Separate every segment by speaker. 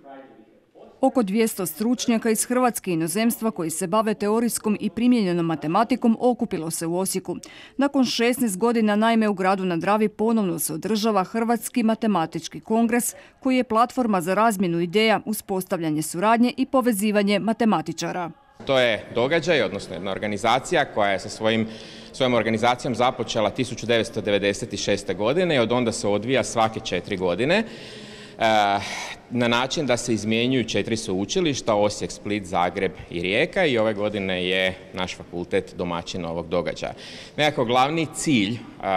Speaker 1: Oko 200 stručnjaka iz Hrvatske i inozemstva koji se bave teorijskom i primijenjenom matematikom okupilo se u Osijeku. Nakon 16 godina naime u gradu na Dravi ponovno se održava Hrvatski matematički kongres koji je platforma za razmjenu ideja, uspostavljanje suradnje i povezivanje matematičara.
Speaker 2: To je događaj, odnosno jedna organizacija koja je sa svojom organizacijom započela 1996. godine i od onda se odvija svake 4 godine. Na način da se izmjenjuju 4 sveučilišta, Osijek, Split, Zagreb i Rijeka, i ove godine je naš fakultet domaćin ovog događaja. Nekako glavni cilj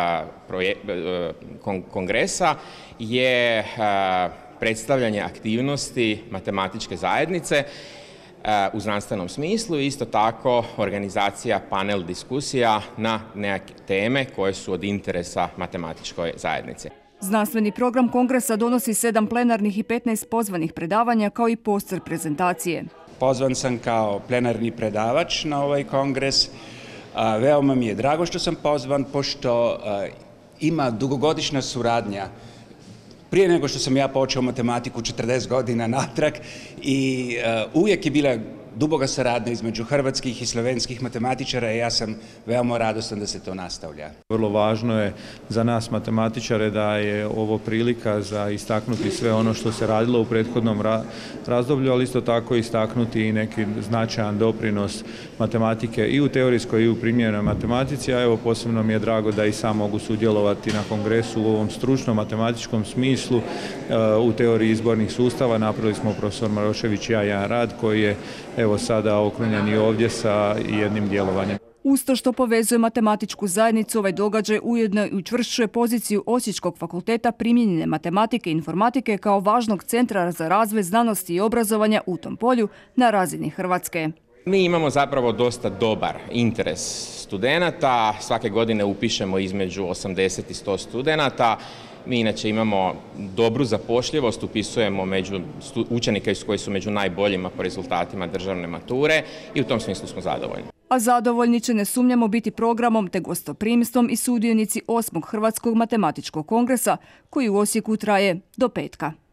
Speaker 2: kongresa je predstavljanje aktivnosti matematičke zajednice u znanstvenom smislu i isto tako organizacija panel diskusija na neke teme koje su od interesa matematičkoj zajednici.
Speaker 1: Znanstveni program kongresa donosi 7 plenarnih i 15 pozvanih predavanja kao i poster prezentacije.
Speaker 3: Pozvan sam kao plenarni predavač na ovaj kongres. Veoma mi je drago što sam pozvan, pošto ima dugogodišnja suradnja. Prije nego što sam ja počeo matematiku 40 godina natrag i uvijek je bila duboka saradnja između hrvatskih i slovenskih matematičara i ja sam veoma radostan da se to nastavlja.
Speaker 4: Vrlo važno je za nas matematičare da je ovo prilika za istaknuti sve ono što se radilo u prethodnom razdoblju, ali isto tako istaknuti i neki značajan doprinos matematike i u teorijskoj i u primjenjenoj matematici, a evo posebno mi je drago da i sam mogu sudjelovati na kongresu u ovom stručnom matematičkom smislu u teoriji izbornih sustava. Napravili smo profesor Marošević i ja jedan rad koji je evo sada okrunjen i ovdje sa jednim djelovanjem.
Speaker 1: Uz to što povezuje matematičku zajednicu, ovaj događaj ujedno i učvršćuje poziciju Osječkog fakulteta primijenjene matematike i informatike kao važnog centra za razvoj znanosti i obrazovanja u tom polju na razini Hrvatske.
Speaker 2: Mi imamo zapravo dosta dobar interes studenata. Svake godine upišemo između 80 i 100 studenata. Mi inače imamo dobru zapošljivost, upisujemo među učenike koji su među najboljima po rezultatima državne mature i u tom smislu smo zadovoljni.
Speaker 1: A zadovoljni će, ne sumnjamo, biti programom te gostoprimstvom i sudionici 8. Hrvatskog matematičkog kongresa koji u Osijeku traje do petka.